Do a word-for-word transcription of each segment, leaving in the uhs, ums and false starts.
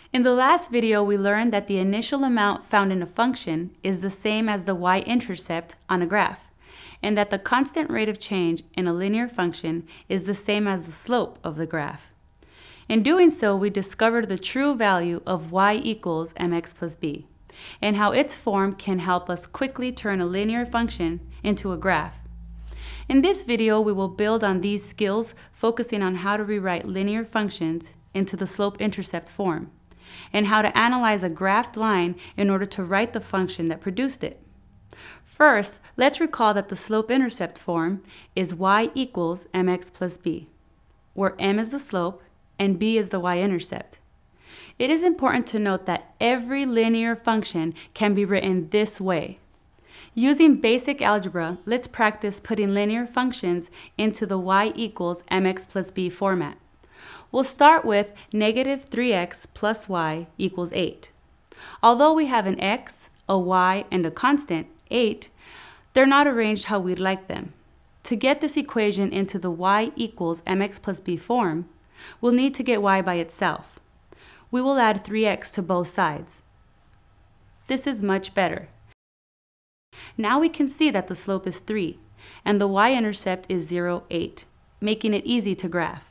In the last video, we learned that the initial amount found in a function is the same as the y-intercept on a graph, and that the constant rate of change in a linear function is the same as the slope of the graph. In doing so, we discovered the true value of y equals mx plus b, and how its form can help us quickly turn a linear function into a graph. In this video, we will build on these skills, focusing on how to rewrite linear functions into the slope-intercept form, and how to analyze a graphed line in order to write the function that produced it. First, let's recall that the slope-intercept form is y equals mx plus b, where m is the slope and b is the y-intercept. It is important to note that every linear function can be written this way. Using basic algebra, let's practice putting linear functions into the y equals mx plus b format. We'll start with negative three x plus y equals eight. Although we have an x, a y, and a constant, eight, they're not arranged how we'd like them. To get this equation into the y equals mx plus b form, we'll need to get y by itself. We will add three x to both sides. This is much better. Now we can see that the slope is three, and the y-intercept is zero, eight, making it easy to graph.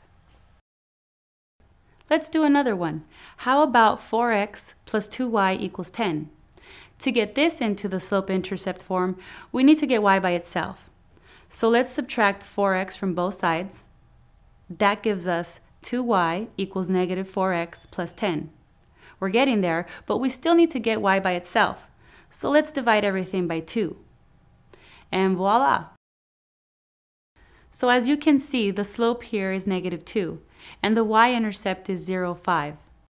Let's do another one. How about four x plus two y equals ten? To get this into the slope-intercept form, we need to get y by itself. So let's subtract four x from both sides. That gives us two y equals negative four x plus ten. We're getting there, but we still need to get y by itself. So let's divide everything by two. And voila! So as you can see, the slope here is negative two, and the y-intercept is zero, five.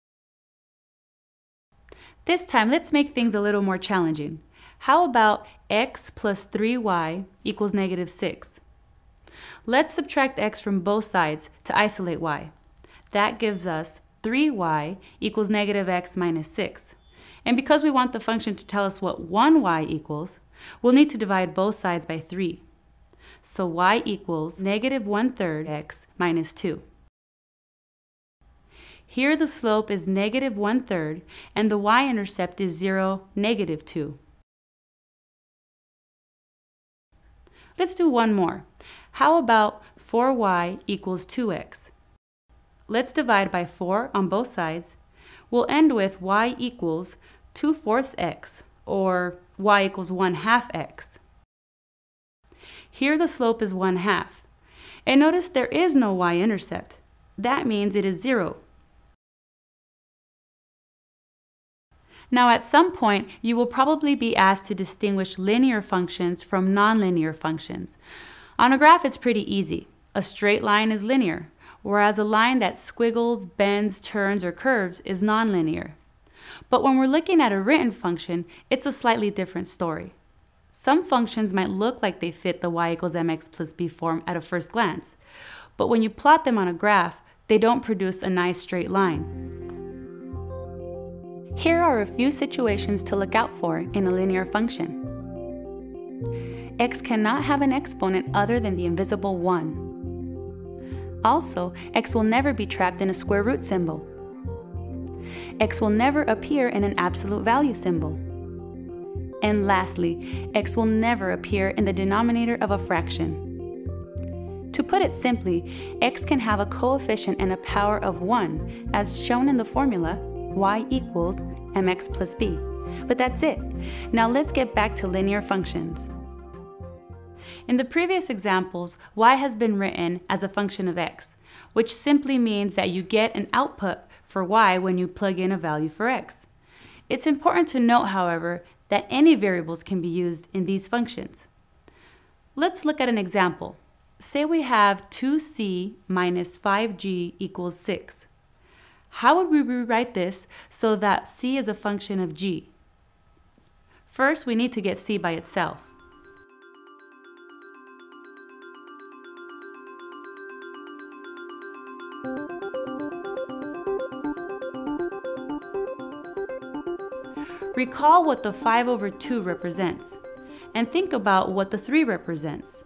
This time, let's make things a little more challenging. How about x plus three y equals negative six? Let's subtract x from both sides to isolate y. That gives us three y equals negative x minus six. And because we want the function to tell us what one y equals, we'll need to divide both sides by three. So y equals negative one third x minus two. Here the slope is negative one third, and the y-intercept is zero, negative two. Let's do one more. How about four y equals two x? Let's divide by four on both sides. We'll end with y equals two fourths x, or y equals one half x. Here the slope is one half. And notice there is no y-intercept. That means it is zero. Now at some point, you will probably be asked to distinguish linear functions from nonlinear functions. On a graph, it's pretty easy. A straight line is linear, whereas a line that squiggles, bends, turns, or curves is nonlinear. But when we're looking at a written function, it's a slightly different story. Some functions might look like they fit the y equals mx plus b form at a first glance, but when you plot them on a graph, they don't produce a nice straight line. Here are a few situations to look out for in a linear function. X cannot have an exponent other than the invisible one. Also, x will never be trapped in a square root symbol. X will never appear in an absolute value symbol. And lastly, x will never appear in the denominator of a fraction. To put it simply, x can have a coefficient and a power of one, as shown in the formula y equals mx plus b. But that's it. Now let's get back to linear functions. In the previous examples, y has been written as a function of x, which simply means that you get an output for y when you plug in a value for x. It's important to note, however, that any variables can be used in these functions. Let's look at an example. Say we have two c minus five g equals six. How would we rewrite this so that c is a function of g? First, we need to get c by itself. Recall what the five over two represents, and think about what the three represents.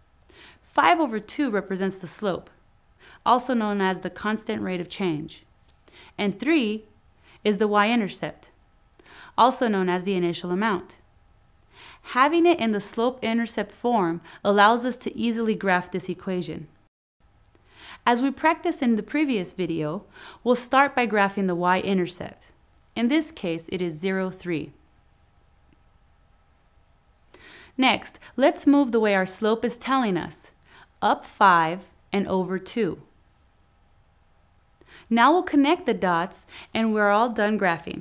five over two represents the slope, also known as the constant rate of change. and three is the y-intercept, also known as the initial amount. Having it in the slope-intercept form allows us to easily graph this equation. As we practiced in the previous video, we'll start by graphing the y-intercept. In this case, it is zero, three. Next, let's move the way our slope is telling us, up five and over two. Now we'll connect the dots and we're all done graphing.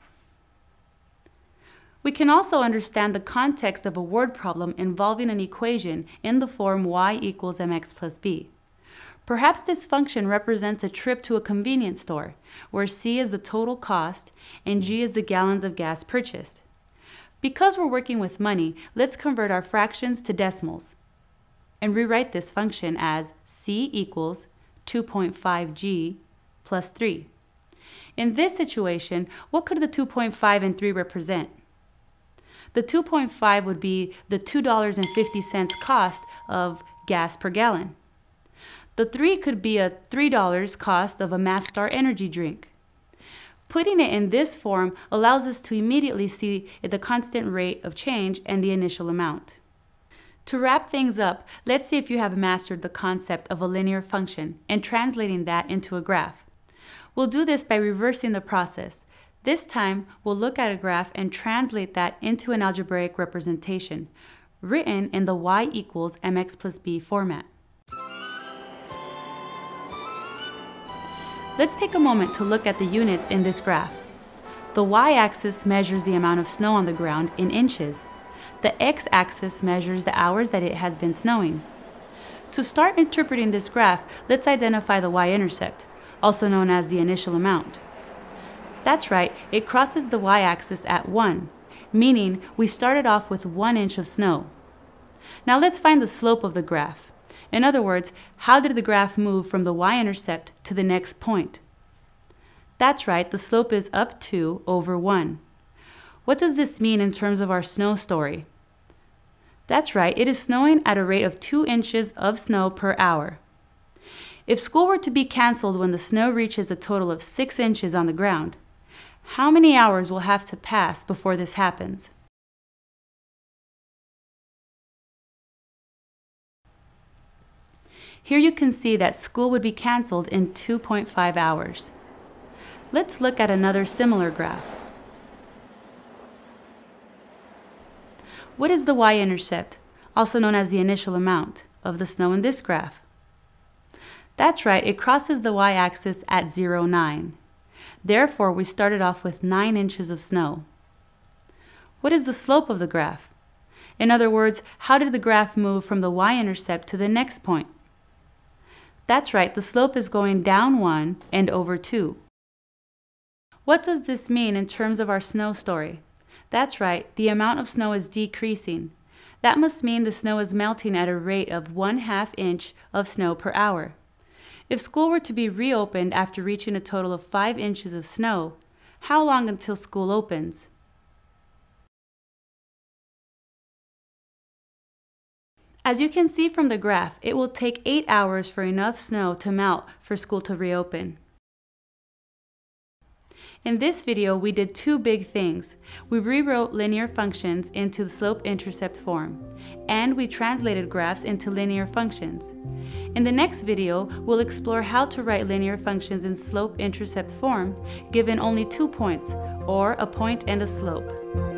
We can also understand the context of a word problem involving an equation in the form y equals mx plus b. Perhaps this function represents a trip to a convenience store, where c is the total cost and g is the gallons of gas purchased. Because we're working with money, let's convert our fractions to decimals and rewrite this function as c equals two point five g plus three. In this situation, what could the two point five and three represent? The two point five would be the two dollars and fifty cents cost of gas per gallon. The three could be a three dollars cost of a Math-Star energy drink. Putting it in this form allows us to immediately see the constant rate of change and the initial amount. To wrap things up, let's see if you have mastered the concept of a linear function and translating that into a graph. We'll do this by reversing the process. This time, we'll look at a graph and translate that into an algebraic representation, written in the y equals mx plus b format. Let's take a moment to look at the units in this graph. The y-axis measures the amount of snow on the ground in inches. The x-axis measures the hours that it has been snowing. To start interpreting this graph, let's identify the y-intercept, also known as the initial amount. That's right, it crosses the y-axis at one, meaning we started off with one inch of snow. Now let's find the slope of the graph. In other words, how did the graph move from the y-intercept to the next point? That's right, the slope is up two over one. What does this mean in terms of our snow story? That's right, it is snowing at a rate of two inches of snow per hour. If school were to be canceled when the snow reaches a total of six inches on the ground, how many hours will have to pass before this happens? Here you can see that school would be canceled in two point five hours. Let's look at another similar graph. What is the y-intercept, also known as the initial amount, of the snow in this graph? That's right, it crosses the y-axis at zero, nine. Therefore, we started off with nine inches of snow. What is the slope of the graph? In other words, how did the graph move from the y-intercept to the next point? That's right, the slope is going down one and over two. What does this mean in terms of our snow story? That's right, the amount of snow is decreasing. That must mean the snow is melting at a rate of one half inch of snow per hour. If school were to be reopened after reaching a total of five inches of snow, how long until school opens? As you can see from the graph, it will take eight hours for enough snow to melt for school to reopen. In this video, we did two big things. We rewrote linear functions into the slope-intercept form, and we translated graphs into linear functions. In the next video, we'll explore how to write linear functions in slope-intercept form given only two points, or a point and a slope.